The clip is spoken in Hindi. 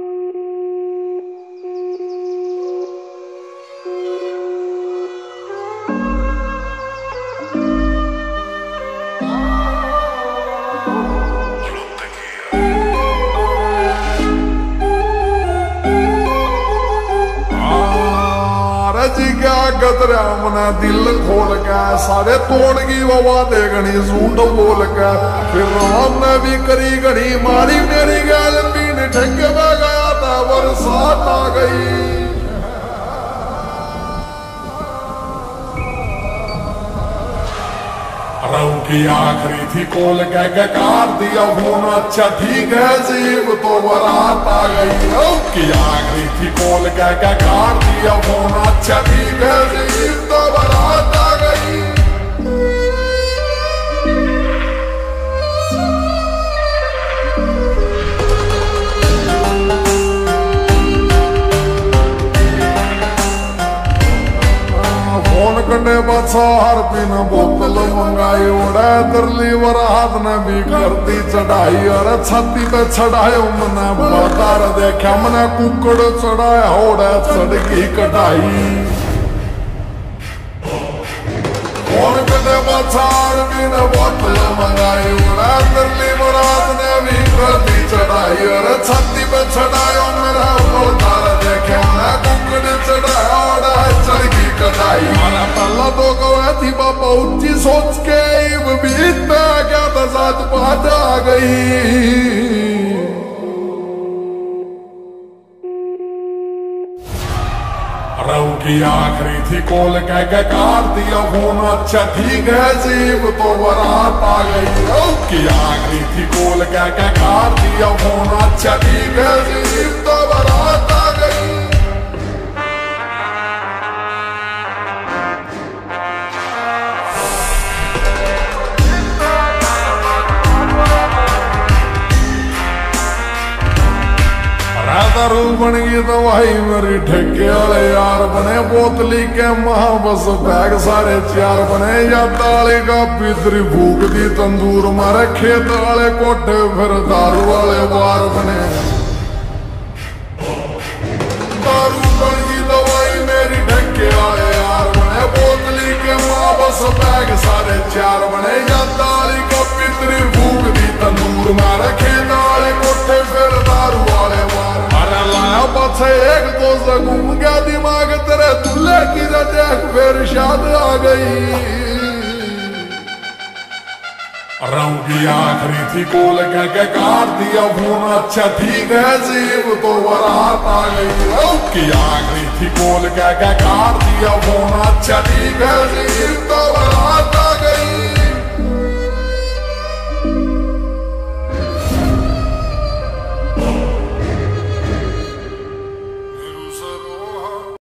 गतरा मना दिल खोल के सारे तोड़गी बाबा दे गणी सूट बोल के फिर हमने भी करी गणी मारी मेरी गैल पीन ठेके में गया था बरसात आ गई। रऊ की आखिरी थी खोल के कार दिया फोन अच्छा ठीक है जीव तो बरात आ गई। रऊ की आखिरी थी खोल के कार दिया फोन अच्छा ठीक है जीव तो बरात आ गई। फोन करने बच्चा हर दिन बोतल मंगाई उड़ा तरली वर हाथ ने भी करती चढ़ाई और छाती पे चढ़ायो मना बता देखा मना कुकड़ चढ़ाया होड़ा चढ़गी कटाई। फोन करने बच्चा हर दिन बोतल मंगाई उड़ा तरली वर हाथ ने भी करती चढ़ाई और छाती पे चढ़ायो मेरा बता देखा मना कुकड़ चढ़ाया होड़ा चढ़गी कटाई। मारा पल्ला तो गया थी बाबा ऊंची सोच के बीतता क्या था साथ बात आ गई। रऊ की आखिरी थी खोल के कार दिया फोन अच्छा ठीक है जीव तो बरात आ गई। रऊ की आखिरी थी खोल के कार दिया फोन अच्छा ठीक है जीव तो बरात आ गई। दारू बन गई तो भाई मेरी ठेके वाले यार बने बोतली के महा बस बैग सारे चार बने या ताली का पितरी भूख दी तंदूर मारे खेत वाले कोठे फिर दारू वाले बार बने। दारू बन गई तो भाई मेरी ठेके वाले यार बने बोतली के महा बस बैग सारे चार बने या ताली का पितरी भूख दी तंदूर मारे खेत वाले कोठे फिर दारू वाले बार। लाया पाछे एक दोस्त घूम गया दिमाग तेरे दूल्हे की देख फिर शाद आ गई। रऊ की आखिरी थी खोल के कार दिया फोन अच्छा ठीक है जीव तो बरात आ गई। रऊ की आखिरी थी खोल के कार दिया फोन अच्छा ठीक है जीव तो बरात आ गई।